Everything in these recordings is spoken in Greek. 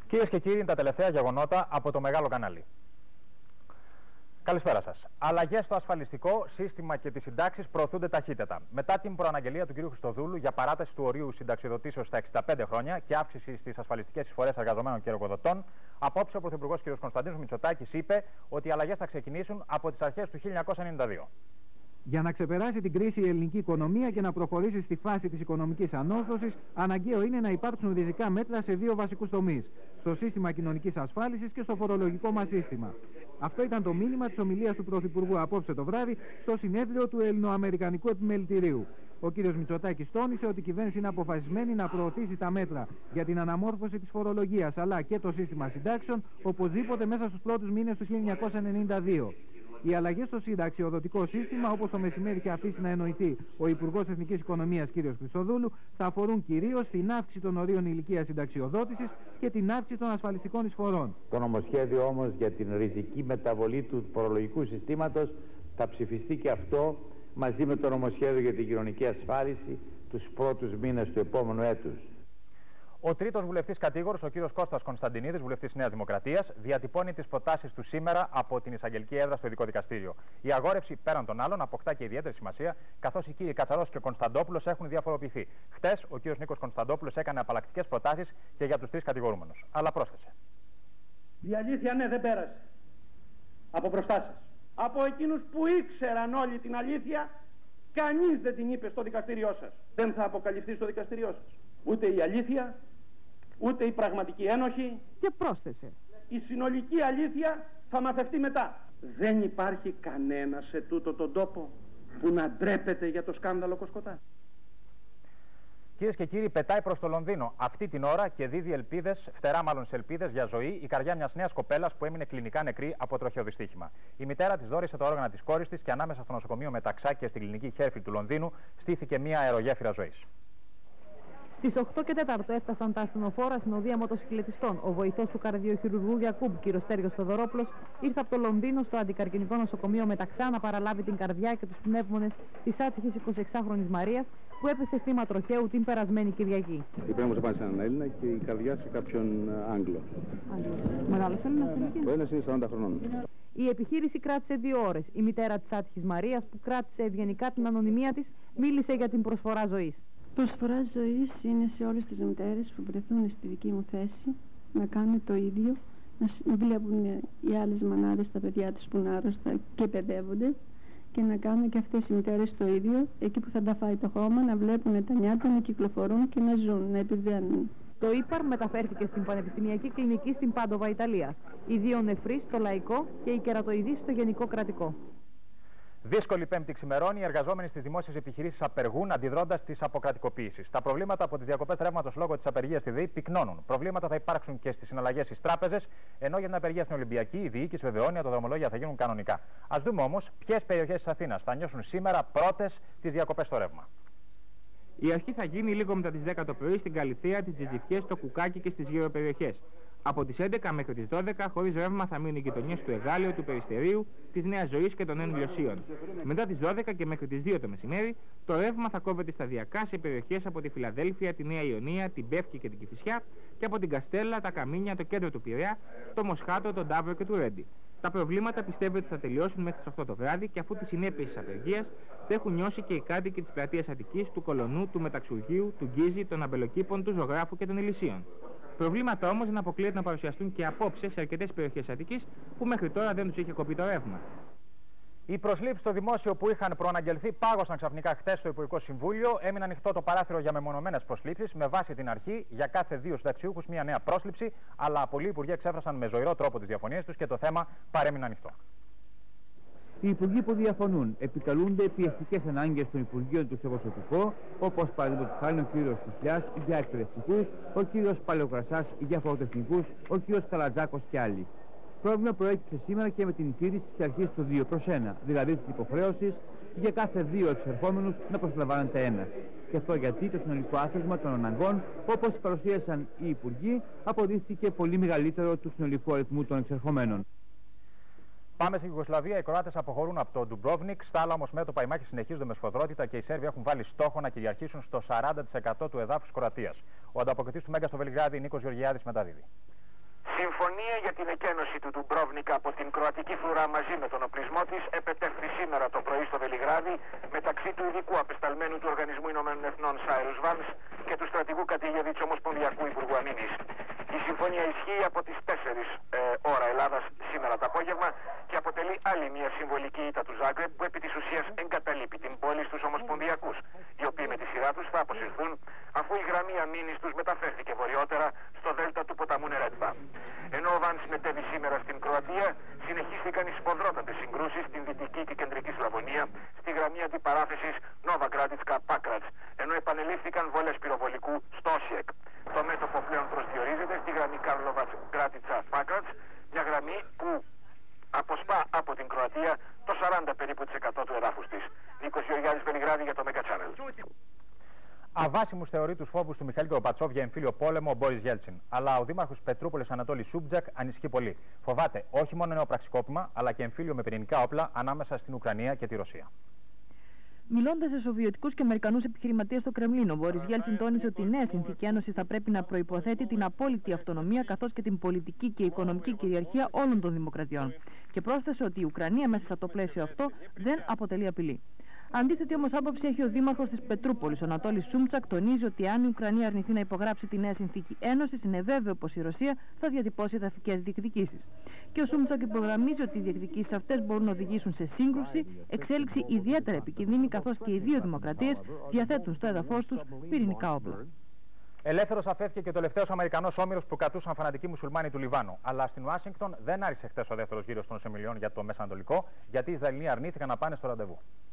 Κυρίες και κύριοι, είναι τα τελευταία γεγονότα από το Μεγάλο Κανάλι. Καλησπέρα σας. Αλλαγές στο ασφαλιστικό σύστημα και τις συντάξεις προωθούνται ταχύτερα. Μετά την προαναγγελία του κ. Χριστοδούλου για παράταση του ορίου συνταξιοδοτήσεως στα 65 χρόνια και αύξηση στις ασφαλιστικές εισφορές εργαζομένων και εργοδοτών, απόψε ο Πρωθυπουργός κ. Κωνσταντίνος Μητσοτάκης είπε ότι οι αλλαγές θα ξεκινήσουν από τις αρχές του 1992. Για να ξεπεράσει την κρίση η ελληνική οικονομία και να προχωρήσει στη φάση της οικονομικής ανόρθωσης, αναγκαίο είναι να υπάρξουν ριζικά μέτρα σε δύο βασικούς τομείς: στο σύστημα κοινωνικής ασφάλισης και στο φορολογικό μας σύστημα. Αυτό ήταν το μήνυμα της ομιλίας του Πρωθυπουργού απόψε το βράδυ στο συνέδριο του Ελληνοαμερικανικού Επιμελητηρίου. Ο κ. Μητσοτάκης τόνισε ότι η κυβέρνηση είναι αποφασισμένη να προωθήσει τα μέτρα για την αναμόρφωση της φορολογίας αλλά και το σύστημα συντάξεων οπωσδήποτε μέσα στους πρώτους μήνες του 1992. Οι αλλαγές στο συνταξιοδοτικό σύστημα, όπως το μεσημέρι είχε αφήσει να εννοηθεί ο Υπουργός Εθνικής Οικονομίας κ. Χριστοδούλου, θα αφορούν κυρίως την αύξηση των ορίων ηλικίας συνταξιοδότησης και την αύξηση των ασφαλιστικών εισφορών. Το νομοσχέδιο όμως για την ριζική μεταβολή του φορολογικού συστήματος θα ψηφιστεί και αυτό μαζί με το νομοσχέδιο για την κοινωνική ασφάλιση τους πρώτους μήνες του επόμενου έτους. Ο τρίτος βουλευτής κατήγορος, ο κ. Κώστας Κωνσταντινίδης, βουλευτής Νέας Δημοκρατίας, διατυπώνει τις προτάσεις του σήμερα από την εισαγγελική έδρα στο Ειδικό Δικαστήριο. Η αγόρευση πέραν των άλλων αποκτά και ιδιαίτερη σημασία, καθώς οι κύριοι Κατσαρός και Κωνσταντόπουλος έχουν διαφοροποιηθεί. Χτες, ο κ. Νίκος Κωνσταντόπουλος έκανε απαλλακτικές προτάσεις και για τους τρεις κατηγορούμενους. Αλλά πρόσθεσε. Η αλήθεια, ναι, δεν πέρασε από μπροστά σας. Από εκείνους που ήξεραν όλη την αλήθεια, κανείς δεν την είπε στο δικαστήριό σας. Δεν θα αποκαλυφθεί στο δικαστήριό σας ούτε η αλήθεια, ούτε η πραγματική ένοχη. Και πρόσθεσε: η συνολική αλήθεια θα μαθευτεί μετά. Δεν υπάρχει κανένα σε τούτο τον τόπο που να ντρέπεται για το σκάνδαλο Κοσκοτά. Κυρίες και κύριοι, πετάει προς το Λονδίνο αυτή την ώρα και δίδει ελπίδες, φτερά μάλλον σε ελπίδες για ζωή, η καρδιά μιας νέας κοπέλας που έμεινε κλινικά νεκρή από τροχαιοδυστύχημα. Η μητέρα της δώρισε τα όργανα της κόρης της και ανάμεσα στο νοσοκομείο Μεταξά και στην κλινική Χέρφιλ του Λονδίνου στήθηκε μια αερογέφυρα ζωής. Στις 8 και 4 έφτασαν τα ασθενοφόρα συνοδεία μοτοσυκλετιστών. Ο βοηθός του καρδιοχειρουργού Γιακούμπ, κ. Στέργιος Θοδωρόπουλος, ήρθε από το Λονδίνο στο αντικαρκινικό νοσοκομείο Μεταξά να παραλάβει την καρδιά και τους πνεύμονες της άτυχης 26χρονης Μαρίας, που έπεσε θύμα τροχαίου την περασμένη Κυριακή. Η πέμβαση πάνω σε έναν Έλληνα και η καρδιά σε κάποιον Άγγλο. Μεγάλος Έλληνας είναι εκεί. Ο Έλληνας είναι 40 χρονών. Η επιχείρηση κράτησε 2 ώρες. Η μητέρα της άτυχης Μαρίας, που κράτησε ευγενικά την ανωνυμία της, μίλησε για την προσφορά ζωής. Προσφορά ζωής είναι σε όλες τις μητέρες που βρεθούν στη δική μου θέση να κάνουν το ίδιο, να βλέπουν οι άλλες μανάδες τα παιδιά τους που είναι άρρωστα και παιδεύονται και να κάνουν και αυτές οι μητέρες το ίδιο, εκεί που θα τα φάει το χώμα, να βλέπουν τα νιάτα να κυκλοφορούν και να ζουν, να επιβαίνουν. Το ύπαρ μεταφέρθηκε στην Πανεπιστημιακή Κλινική στην Πάντοβα, Ιταλία. Οι 2 νεφροί στο Λαϊκό και οι κερατοειδείς στο Γενικό Κρατικό. Δύσκολη Πέμπτη ξημερώνει, οι εργαζόμενοι στις δημόσιες επιχειρήσεις απεργούν αντιδρώντας τις αποκρατικοποίησεις. Τα προβλήματα από τις διακοπές ρεύματος λόγω της απεργίας στη ΔΕΗ πυκνώνουν. Προβλήματα θα υπάρξουν και στις συναλλαγές στις τράπεζες, ενώ για την απεργία στην Ολυμπιακή η διοίκηση βεβαιώνει ότι τα δρομολόγια θα γίνουν κανονικά. ας δούμε όμως ποιες περιοχές της Αθήνας θα νιώσουν σήμερα πρώτες τις διακοπές στο ρεύμα. Η αρχή θα γίνει λίγο μετά τις 10 το πρωί στην Καλυθέα, τις Τζιτζιφιές, το Κουκάκι και στις γύρω περιοχές. Από τις 11 μέχρι τις 12 χωρίς ρεύμα θα μείνουν οι γειτονιές του Εγάλεου, του Περιστερίου, της Νέας Ζωής και των Ενβλιωσίων. Μετά τις 12 και μέχρι τις 2 το μεσημέρι, το ρεύμα θα κόβεται σταδιακά σε περιοχές από τη Φιλαδέλφια, τη Νέα Ιωνία, την Πεύκη και την Κηφισιά και από την Καστέλα, τα Καμίνια, το κέντρο του Πειραιά, το Μοσχάτο, τον Ταύρο και του Ρέντι. Τα προβλήματα πιστεύετε ότι θα τελειώσουν μέχρι τις 8 το βράδυ και αφού τις συνέπειες της απεργίας θα έχουν νιώσει και οι κάτοικοι της πλατείας Αττικής, του Κολονού, του Μεταξουργείου, του Γκίζη, των Αμπελοκήπων, του Ζωγράφου και των Ηλυσίων. Προβλήματα όμως δεν αποκλείεται να παρουσιαστούν και απόψε σε αρκετές περιοχές Αττικής που μέχρι τώρα δεν τους είχε κοπεί το ρεύμα. Οι προσλήψεις στο δημόσιο που είχαν προαναγγελθεί πάγωσαν ξαφνικά χθες στο Υπουργικό Συμβούλιο. Έμεινε ανοιχτό το παράθυρο για μεμονωμένες προσλήψεις με βάση την αρχή για κάθε 2 συνταξιούχους μια νέα πρόσληψη. Αλλά πολλοί υπουργοί εξέφρασαν με ζωηρό τρόπο τις διαφωνίες τους και το θέμα παρέμεινε ανοιχτό. Οι υπουργοί που διαφωνούν επικαλούνται πιεστικές ανάγκες των υπουργείων του στο προσωπικό, όπως παραδείγματος χάρη ο κ. Σουσλιάς για εκπαιδευτικούς, ο κ. Παλαιοκρασάς για φοροτεχνικούς, ο κ. Καλατζάκος και άλλοι. Πρόβλημα προέκυψε σήμερα και με την τήρηση της αρχής του 2+1, δηλαδή της υποχρέωσης για κάθε 2 εξερχόμενους να προσλαμβάνεται ένας. Και αυτό γιατί το συνολικό άθροισμα των αναγκών, όπως παρουσίασαν οι υπουργοί, αποδείχθηκε πολύ μεγαλύτερο του συνολικού αριθμού των εξερχομένων. Πάμε στην Ιουγκοσλαβία. Οι Κροάτες αποχωρούν από το Ντουμπρόβνικ. Στα άλλα όμως μέτωπα οι μάχες συνεχίζονται με σφοδρότητα και οι Σέρβοι έχουν βάλει στόχο να κυριαρχήσουν στο 40% του εδάφους Κροατίας. Ο ανταποκριτής του Μέγκα στο Βελιγράδι, Νίκος Γεωργιάδης, μεταδίδει. Συμφωνία για την εκένωση του Ντουμπρόβνικα από την κροατική φρουρά μαζί με τον οπλισμό της επετεύχθη σήμερα το πρωί στο Βελιγράδι μεταξύ του ειδικού απεσταλμένου του Οργανισμού Ηνωμένων Εθνών Σάιρους Βάνς και του στρατηγού Κατηγεβίτς Ομοσπονδιακού Υπουργού Αμήνης. Η συμφωνία ισχύει από τις 4 ώρα Ελλάδας σήμερα το απόγευμα και αποτελεί άλλη μια συμβολική ήττα του Ζάγκρεπ που επί της ουσίας εγκαταλείπει την πόλη στους Ομοσπονδιακούς, οι οποίοι με τη σειρά τους θα αποσυρθούν αφού η γραμμή αμήνης τους μεταφέρθηκε βορειότερα στο δέλτα του ποταμού Νερέτβα. Ενώ ο Βάνς μετέβη σήμερα στην Κροατία, συνεχίστηκαν οι σποδρότατες συγκρούσεις στην δυτική και κεντρική Σλαβωνία, στη γραμμή αντιπαράθεσης Νόβα Γκράτιτσκα-Πάκρατς, ενώ επανελήφθηκαν βολές πυροβολικού στο Όσιεκ. Το μέτωπο πλέον προσδιορίζεται στη γραμμή Κάρλοβατς-Γκράτιτσα-Πάκρατς, μια γραμμή που αποσπά από την Κροατία το 40 περίπου του εδάφους της. Νίκος Γεωργιάδης, Βελιγράδι, για το Mega Channel. Αβάσιμους θεωρεί τους φόβους του Μιχαήλ Γκορμπατσόβ για εμφύλιο πόλεμο ο Μπόρις Γέλτσιν. Αλλά ο δήμαρχος Πετρούπολης Ανατόλης Σούμπτζακ ανησυχεί πολύ. Φοβάται όχι μόνο νέο πραξικόπημα, αλλά και εμφύλιο με πυρηνικά όπλα ανάμεσα στην Ουκρανία και τη Ρωσία. Μιλώντας σε Σοβιετικούς και Αμερικανούς επιχειρηματίες στο Κρεμλίνο, ο Μπόρις Γέλτσιν τόνισε ότι η νέα συνθήκη ένωσης θα πρέπει να προϋποθέτει την απόλυτη αυτονομία καθώς και την πολιτική και οικονομική κυριαρχία όλων των δημοκρατιών. Και πρόσθεσε ότι η Ουκρανία μέσα στο πλαίσιο αυτό δεν αποτελεί απειλή. Αντίθετη όμως άποψη έχει ο δήμαρχος της Πετρούπολης, ο Ανατόλης Σούμτσακ, τονίζει ότι αν η Ουκρανία αρνηθεί να υπογράψει τη νέα συνθήκη ένωσης, είναι βέβαιο πως η Ρωσία θα διατυπώσει εδαφικές διεκδικήσεις. Και ο Σούμτσακ υπογραμμίζει ότι οι διεκδικήσεις αυτές μπορούν να οδηγήσουν σε σύγκρουση, εξέλιξη ιδιαίτερα επικίνδυνη, καθώς και οι δύο δημοκρατίες διαθέτουν στο έδαφος τους πυρηνικά όπλα. Ελεύθερος αφέθηκε και ο τελευταίος Αμερικανός όμηρος που κρατούσαν φανατικοί μουσουλμάνοι του Λιβάνου. Αλλά στην Ουάσιγκτον δεν άρχισε χθες ο δεύτερος γύρος των συνομιλιών για το Μεσανατολικό, γιατί οι Ισραηλοί αρνήθηκαν να πάνε στο ραντεβού.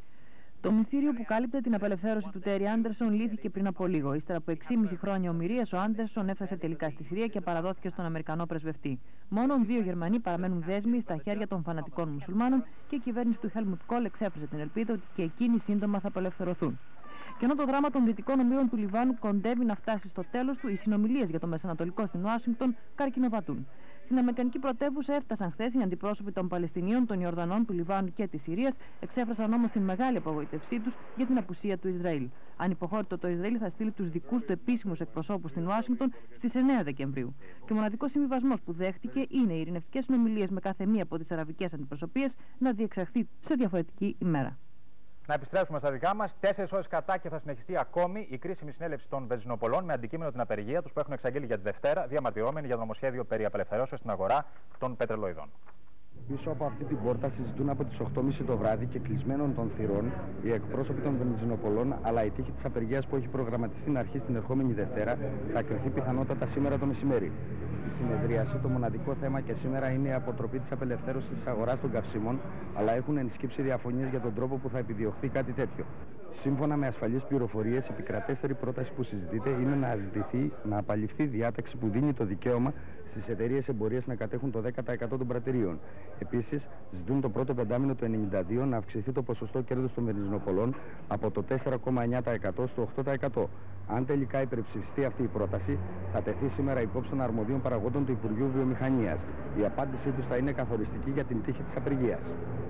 Το μυστήριο που κάλυπτε την απελευθέρωση του Τέρι Άντερσον λύθηκε πριν από λίγο. Ύστερα από 6,5 χρόνια ομηρίας, ο Άντερσον έφτασε τελικά στη Συρία και παραδόθηκε στον Αμερικανό πρεσβευτή. Μόνο 2 Γερμανοί παραμένουν δέσμοι στα χέρια των φανατικών μουσουλμάνων και η κυβέρνηση του Χέλμουτ Κόλ εξέφρασε την ελπίδα ότι και εκείνοι σύντομα θα απελευθερωθούν. Και ενώ το δράμα των δυτικών ομήρων του Λιβάνου κοντεύει να φτάσει στο τέλος του, οι συνομιλίες για το Μεσανατολικό στην Ουάσιγκτον καρκινοβατούν. Στην Αμερικανική πρωτεύουσα έφτασαν χθες οι αντιπρόσωποι των Παλαιστινίων, των Ιορδανών, του Λιβάνου και της Συρίας, εξέφρασαν όμως την μεγάλη απογοήτευσή τους για την απουσία του Ισραήλ. Ανυποχώρητο το Ισραήλ θα στείλει τους δικούς του επίσημους εκπροσώπους στην Ουάσιγκτον στις 9 Δεκεμβρίου. Και ο μοναδικός συμβιβασμός που δέχτηκε είναι οι ειρηνευτικές συνομιλίες με κάθε μία από τις αραβικές αντιπροσωπείες να διεξαχθεί σε διαφορετική ημέρα. Να επιστρέψουμε στα δικά μας. 4 ώρες κατά και θα συνεχιστεί ακόμη η κρίσιμη συνέλευση των βενζινοπολών με αντικείμενο την απεργία τους που έχουν εξαγγείλει για τη Δευτέρα, διαμαρτυρόμενοι για το νομοσχέδιο περί απελευθερώσεως στην αγορά των πετρελοειδών. Πίσω από αυτή την πόρτα συζητούν από τις 8.30 το βράδυ και κλεισμένων των θυρών οι εκπρόσωποι των βενζινοπολών, αλλά η τύχη της απεργίας που έχει προγραμματιστεί να αρχίσει την ερχόμενη Δευτέρα θα κρυφθεί πιθανότατα σήμερα το μεσημέρι. Στη συνεδρίαση το μοναδικό θέμα και σήμερα είναι η αποτροπή της απελευθέρωσης της αγοράς των καυσίμων, αλλά έχουν ενσκύψει διαφωνίες για τον τρόπο που θα επιδιωχθεί κάτι τέτοιο. Σύμφωνα με ασφαλείς πληροφορίες, η επικρατέστερη πρόταση που συζητείται είναι να ζητηθεί να απαλληφθεί διάταξη που δίνει το δικαίωμα στις εταιρείες εμπορίας να κατέχουν το 10% των πρατηρίων. Επίσης, ζητούν το πρώτο πεντάμινο του 1992 να αυξηθεί το ποσοστό κέρδους των βενζινοπολών από το 4,9% στο 8%. Αν τελικά υπερψηφιστεί αυτή η πρόταση, θα τεθεί σήμερα υπόψη των αρμοδίων παραγόντων του Υπουργείου Βιομηχανίας. Η απάντησή τους θα είναι καθοριστική για την τύχη της απεργίας.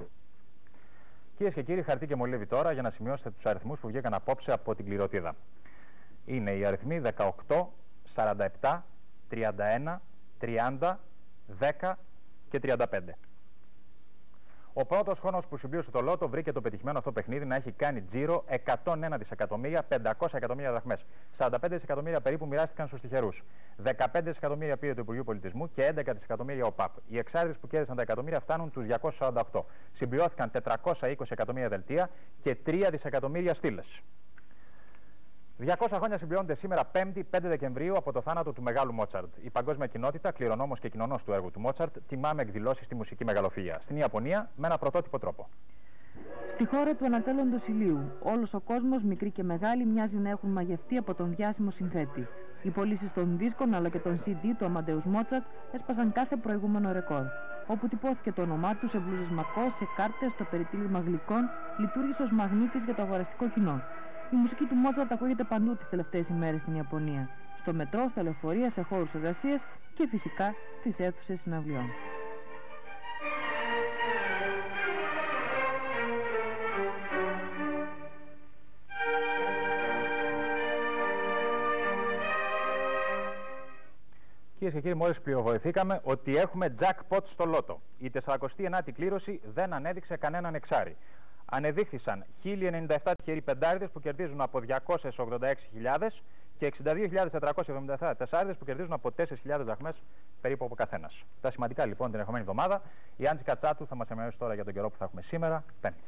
Κυρίες και κύριοι, χαρτί και μολύβι τώρα για να σημειώσετε τους αριθμούς που βγήκαν απόψε από την κληροτίδα. Είναι οι αριθμοί 18, 47, 31, 30, 10 και 35. Ο πρώτος χρόνος που συμπλήρωσε το λότο βρήκε το πετυχημένο αυτό παιχνίδι να έχει κάνει τζίρο 101 δισεκατομμύρια 500 εκατομμύρια δραχμές. 45 δισεκατομμύρια περίπου μοιράστηκαν στους τυχερούς. 15 δισεκατομμύρια πήρε το Υπουργείο Πολιτισμού και 11 δισεκατομμύρια ο ΠΑΠ. Οι εξάρτητες που κέρδισαν τα εκατομμύρια φτάνουν τους 248. Συμπληρώθηκαν 420 εκατομμύρια δελτία και 3 δισεκατομμύρια στήλες. 200 χρόνια συμπληρώνονται σήμερα 5η 5 Δεκεμβρίου από το θάνατο του μεγάλου Μότσαρτ. Η παγκόσμια κοινότητα, κληρονόμος και κοινωνός του έργου του Μότσαρτ, τιμά με εκδηλώσεις στη μουσική μεγαλοφυΐα. Στην Ιαπωνία, με ένα πρωτότυπο τρόπο. Στη χώρα του ανατέλλοντος ηλίου, όλος ο κόσμος, μικροί και μεγάλοι, μοιάζει να έχουν μαγευτεί από τον διάσημο συνθέτη. Οι πωλήσεις των δίσκων αλλά και των CD του Αμαντέους Μότσαρτ έσπασαν κάθε προηγούμενο ρεκόρ. Όπου τυπώθηκε το όνομά του σε μπλούζες μακό, σε κάρτες, στο περιτύλιγμα γλυκών, λειτουργήσε ως μαγνήτης για το αγοραστικό κοινό. Η μουσική του Μότσαρτ ακούγεται παντού τις τελευταίες ημέρες στην Ιαπωνία. Στο μετρό, στα λεωφορεία, σε χώρους εργασίας και φυσικά στις αίθουσες συναυλιών. Κυρίες και κύριοι, μόλις πληροφορηθήκαμε ότι έχουμε jackpot στο λότο. Η 49η κλήρωση δεν ανέδειξε κανέναν εξάρι. Ανεδείχθησαν 1097 τυχεροί πεντάριδες που κερδίζουν από 286.000 και 62.477 τεσσάριδες που κερδίζουν από 4.000 δραχμές περίπου από καθένας. Τα σημαντικά λοιπόν την ερχομένη εβδομάδα. Η Άντζη Κατσάτου θα μας ενημερώσει τώρα για τον καιρό που θα έχουμε σήμερα, Πέμπτη.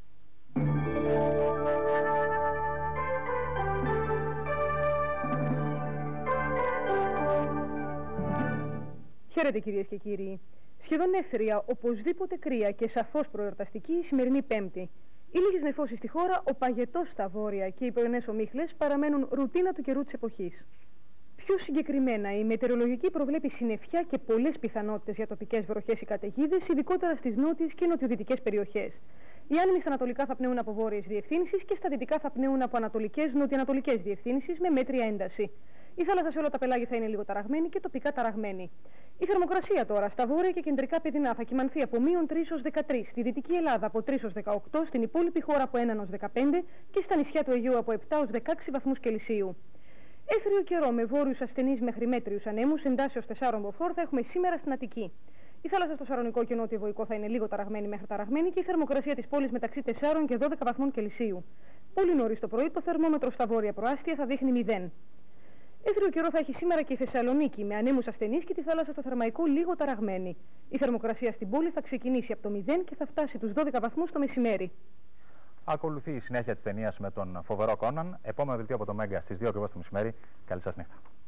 Χαίρετε κυρίες και κύριοι. Σχεδόν έθρια, οπωσδήποτε κρύα και σαφώς προεορταστική η σημερινή Πέμπτη. Οι λίγες νεφώσεις στη χώρα, ο παγετός στα βόρεια και οι πρωινές ομίχλες παραμένουν ρουτίνα του καιρού της εποχής. Πιο συγκεκριμένα, η μετεωρολογική προβλέπει συννεφιά και πολλές πιθανότητες για τοπικές βροχές ή καταιγίδες, ειδικότερα στις νότιες και νοτιοδυτικές περιοχές. Οι άνεμοι στα ανατολικά θα πνέουν από βόρειες διευθύνσεις και στα δυτικά θα πνέουν από ανατολικές νοτιοανατολικές διευθύνσεις με μέτρια ένταση. Η θάλασσα σε όλα τα πελάγια θα είναι λίγο ταραγμένη και τοπικά ταραγμένη. Η θερμοκρασία τώρα στα βόρεια και κεντρικά παιδινά θα κυμανθεί από -3 ως 13, στη Δυτική Ελλάδα από 3 ως 18, στην υπόλοιπη χώρα από 1 ως 15 και στα νησιά του Αιγαίου από 7 ως 16 βαθμούς Κελσίου. Έθριο καιρό με βόρειους ασθενείς μέχρι μέτριους ανέμους εντάσεως 4 μποφόρ θα έχουμε σήμερα στην Αττική. Η θάλασσα στο Σαρονικό και Νότιο Βοϊκό θα είναι λίγο ταραγμένη μέχρι ταραγμένη και η θερμοκρασία της πόλης μεταξύ 4 και 12 βαθμών Κελσίου. Πολύ νωρίς το πρωί το θερμόμετρο στα βόρεια προάστια θα δείχνει 0. Έθριο καιρό θα έχει σήμερα και η Θεσσαλονίκη με ανέμους ασθενείς και τη θάλασσα στο Θερμαϊκό λίγο ταραγμένη. Η θερμοκρασία στην πόλη θα ξεκινήσει από το 0 και θα φτάσει τους 12 βαθμούς το μεσημέρι. Ακολουθεί η συνέχεια της ταινίας με τον φοβερό Κόναν. Επόμενο δελτίο από το Μέγκα στις 2 ακριβώς το μεσημέρι. Καλή σας νύχτα.